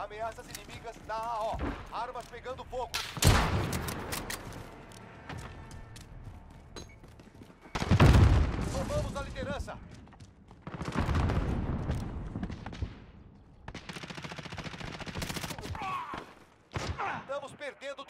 Ameaças inimigas na AO. Armas pegando fogo. Tomamos a liderança. Estamos perdendo